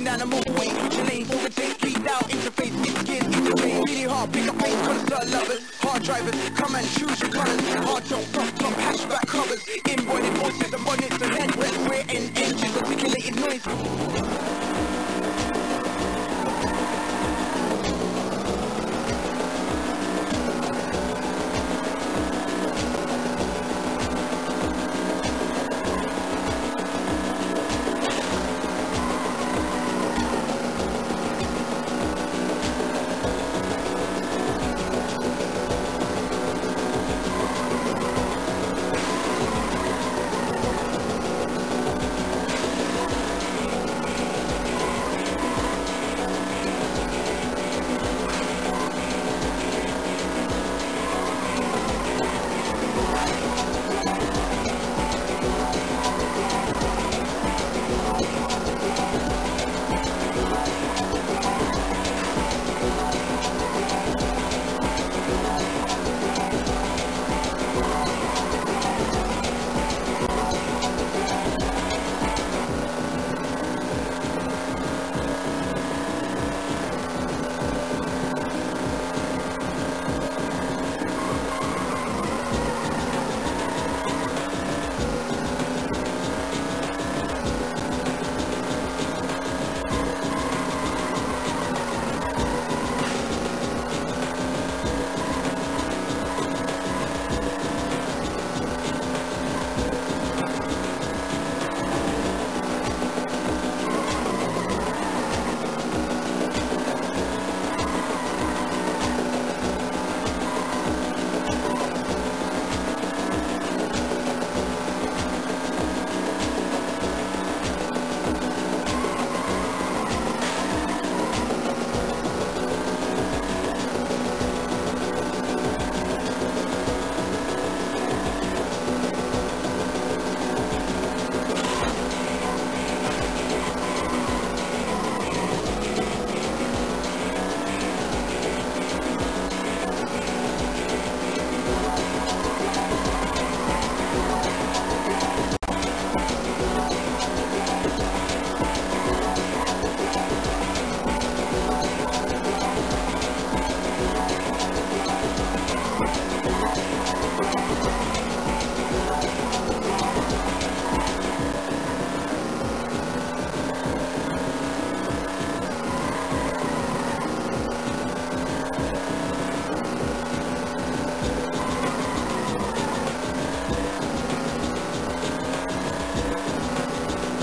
Moving down the motorway, switch your lane, forward take, speed out, interface, get gears, interface. Really hard, pick up pace, concert lovers, hard drivers, come and choose your colours. Hard top, top, hatchback covers, embodied voices, the bonnets, the headrests, rear end engines, articulated noise.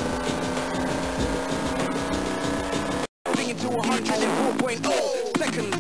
To 104.0 seconds.